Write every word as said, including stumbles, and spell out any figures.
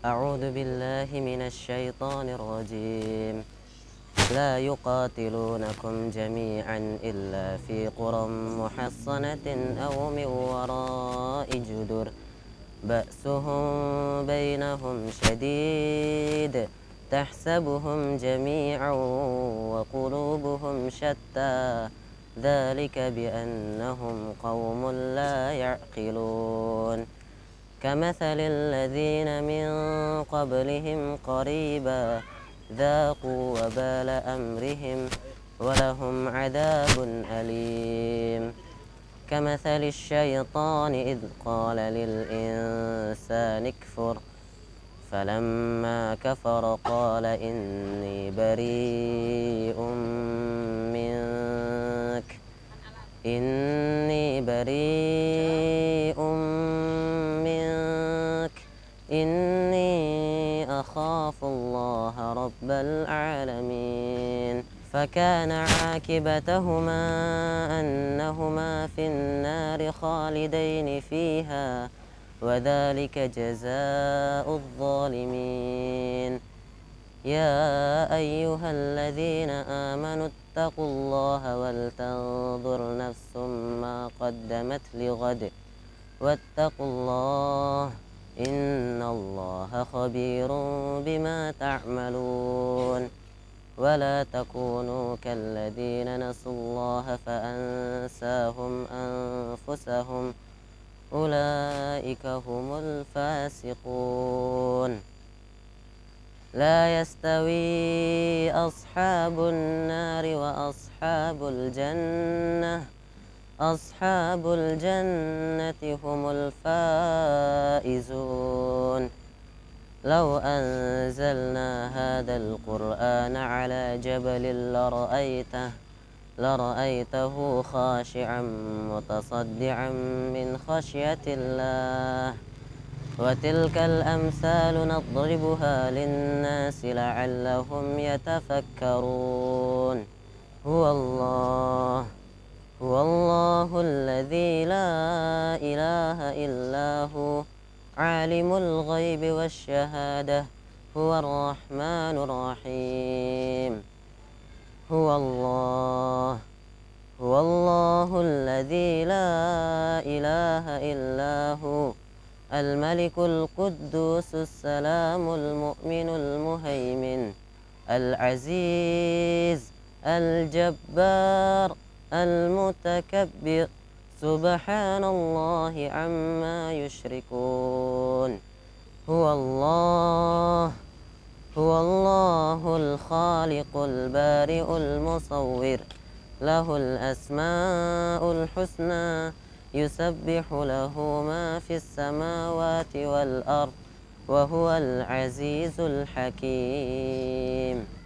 أعوذ بالله من الشيطان الرجيم. لا يقاتلونكم جميعا إلا في قرى محصنة أو من وراء جدر بأسهم بينهم شديد تحسبهم جميعا وقلوبهم شتى ذلك بأنهم قوم لا يعقلون كمثل الذين من قبلهم قريبا ذاقوا وبال أمرهم ولهم عذاب أليم كمثل الشيطان إذ قال للإنسان اكفر فلما كفر قال إني بريء منك إني بريء منك إني أخاف الله رب العالمين فكان عاقبتهما أنهما في النار خالدين فيها وذلك جزاء الظالمين يا أيها الذين آمنوا اتقوا الله ولتنظر نفس ما قدمت لغد واتقوا الله إن الله خبير بما تعملون ولا تكونوا كالذين نسوا الله فأنساهم أنفسهم أولئك هم الفاسقون لا يستوي أصحاب النار وأصحاب الجنة أصحاب الجنة هم الفائزون لو أنزلنا هذا القرآن على جبل لرأيته لرأيته خاشعا متصدعا من خشية الله وتلك الأمثال نضربها للناس لعلهم يتفكرون هو الله هو الله الذي لا إله إلا هو عالم الغيب والشهادة هو الرحمن الرحيم هو الله هو الله الذي لا إله إلا هو الملك القدوس السلام المؤمن المهيمن العزيز الجبار المتكبر سبحان الله عما يشركون هو الله هو الله الخالق البارئ المصور له الأسماء الحسنى يسبح له ما في السماوات والأرض وهو العزيز الحكيم.